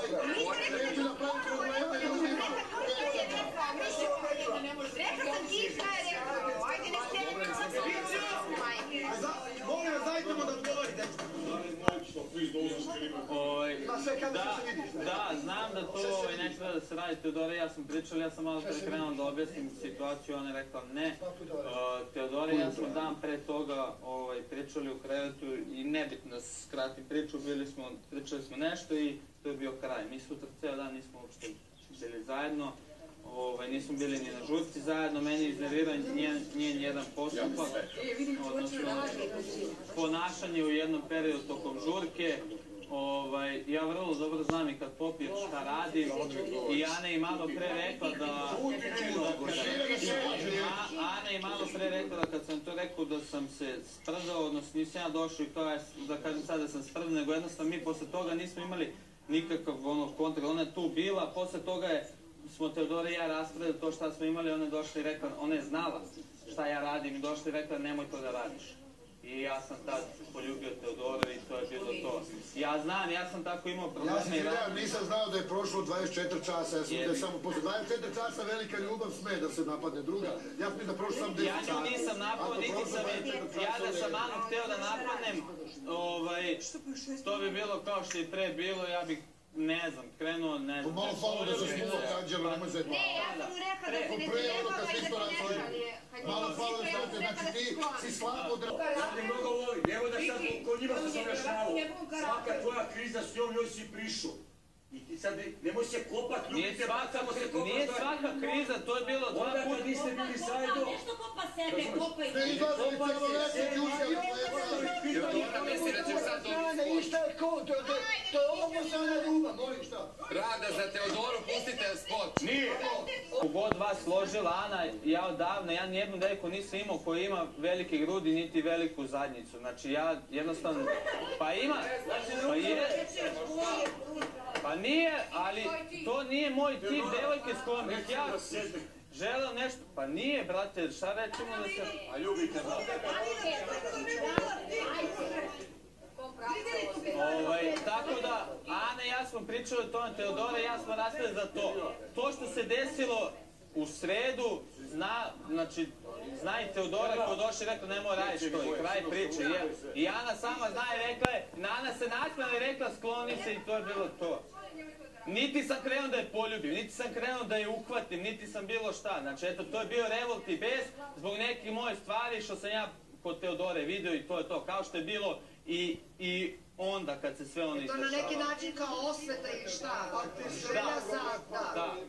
Neću da pravim problema ljudima. Rekao sam ti šta je rekao, ajde ne stenimo sa Molim vas, dajte mu da odgovori, dečko. Da, znam da to ne treba da se radi, Teodora i ja sam pričali, ja sam malo pre krenuo da objasnim situaciju, ona je rekla ne. Teodora i ja smo dan pre toga pričali u krevetu i nebitno da skratim priču, pričali smo nešto i to je bio kraj. Mi sutra ceo dan nismo uopšte bili zajedno, nismo bili ni na žurci zajedno, meni iznervirao njen jedan postupak, odnosno ponašanje u jednom periodu tokom žurke. Ja vrlo dobro znam i kad popijem šta radim i Ana je malo pre rekla da kad sam to rekao da sam se sprdao, odnosno nisam ja došao i kao da kažem sad da sam sprdao, nego jednostavno mi posle toga nismo imali nikakav kontakt, ona je tu bila, posle toga smo Teodora i ja raspravili to šta smo imali, ona je došla i rekla, ona je znala šta ja radim i došla i rekla nemoj to da radiš. I ja sam tad poljubio Teodoru i to je bilo to. Ja znam, ja sam tako imao probleme. Ja sam izgledam, nisam znao da je prošlo 24 časa, ja sam da je samo posle 24 časa velika ljubav sme da se napadne druga. Ja sam da prošlo sam 10 ja nju nisam napao, niti sam ja da sam Anu hteo da napadnem, to bi bilo kao što je pre bilo, ja bih ne znam, krenuo, ne znam. Malo falo da se smula kanđela, nemoj se... Ne, ja sam mu rekao da se ne trebala i da se ne šalje. Malo falo da se, znači ti si slabo da... Sad je mnogo voli, evo da sad kod njima sam rašnjavao. Svaka tvoja kriza s njom, njoj si prišao. I ti sad, nemoj se kopat, ljubite, samo se kopaš. Nije svaka kriza, to je bilo 2 puta. Onda kad niste bili zajedno... Nešto kopa sebe, kopa i... Ne izlazili cijelo lepo, džuska, Teodora misli da će sad dobiti I šta je ko? To je obostrana ljubav, molim šta? Rada za Teodoru, pustite spot. Nije! Kogod vas složila, Ana, ja odavno, ja nijednu devojku nisam imao koja ima velike grudi, niti veliku zadnjicu. Znači ja jednostavno, pa ima, pa je, pa nije, ali to nije moj tip devojke s kojom bih ja želeo nešto, pa nije, brate, šta rećemo da se... A ljubite, brate. Tako da, Ana i ja smo pričali o tome, Teodora i ja smo rastali za to. To što se desilo u sredu, zna i Teodora ko došli i rekla nemoj raditi to i kraj priče. I Ana sama zna i rekla je, Ana se nasmela i rekla skloni se i to je bilo to. Niti sam krenuo da je poljubim, niti sam krenuo da je uhvatim, niti sam bilo šta. Znači eto, to je bio revolt i bes zbog nekih mojih stvari što sam ja kod Teodore video i to je to. Kao što je bilo i onda kad se sve ono izdešava. To na neki način kao osveta ili šta? Želja za...